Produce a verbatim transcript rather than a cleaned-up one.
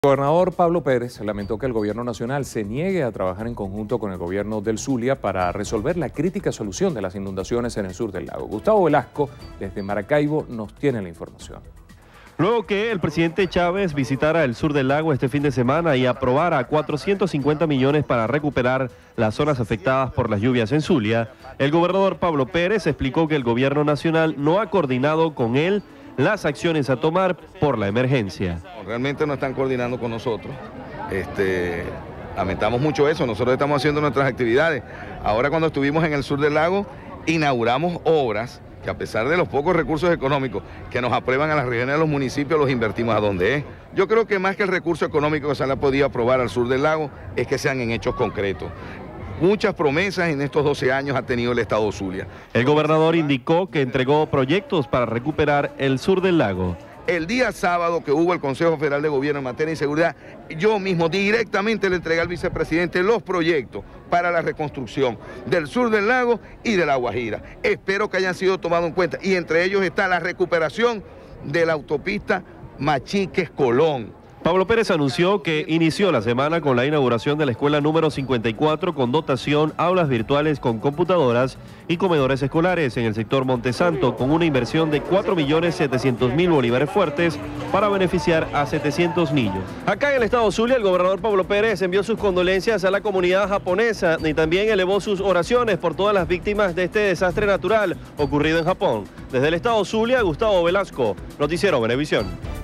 El gobernador Pablo Pérez lamentó que el gobierno nacional se niegue a trabajar en conjunto con el gobierno del Zulia para resolver la crítica solución de las inundaciones en el sur del lago. Gustavo Velasco, desde Maracaibo, nos tiene la información. Luego que el presidente Chávez visitara el sur del lago este fin de semana y aprobara cuatrocientos cincuenta millones para recuperar las zonas afectadas por las lluvias en Zulia, el gobernador Pablo Pérez explicó que el gobierno nacional no ha coordinado con él las acciones a tomar por la emergencia. Realmente no están coordinando con nosotros. Este, lamentamos mucho eso, nosotros estamos haciendo nuestras actividades. Ahora cuando estuvimos en el sur del lago, inauguramos obras que a pesar de los pocos recursos económicos que nos aprueban a las regiones de los municipios, los invertimos a donde es. Yo creo que más que el recurso económico que se le ha podido aprobar al sur del lago, es que sean en hechos concretos. Muchas promesas en estos doce años ha tenido el estado Zulia. El gobernador indicó que entregó proyectos para recuperar el sur del lago. El día sábado que hubo el Consejo Federal de Gobierno en materia de inseguridad, yo mismo directamente le entregué al vicepresidente los proyectos para la reconstrucción del sur del lago y de La Guajira. Espero que hayan sido tomados en cuenta y entre ellos está la recuperación de la autopista Machiques-Colón. Pablo Pérez anunció que inició la semana con la inauguración de la escuela número cincuenta y cuatro con dotación, aulas virtuales con computadoras y comedores escolares en el sector Montesanto con una inversión de cuatro millones setecientos mil bolívares fuertes para beneficiar a setecientos niños. Acá en el estado Zulia, el gobernador Pablo Pérez envió sus condolencias a la comunidad japonesa y también elevó sus oraciones por todas las víctimas de este desastre natural ocurrido en Japón. Desde el estado Zulia, Gustavo Velasco, Noticiero Venevisión.